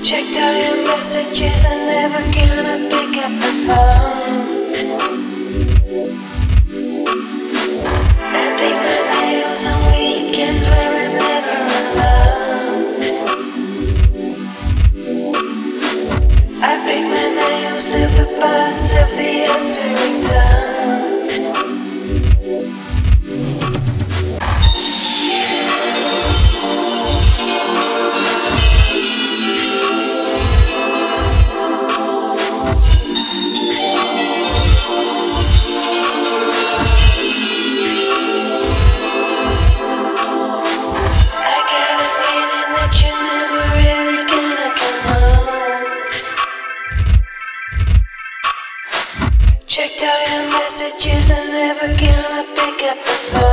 Checked all your messages, I'm never gonna pick up the phone. I pick my nails on weekends where I'm never alone. I pick my nails to the buzz of the answering tone. Checked all your messages, I'm never gonna pick up the phone.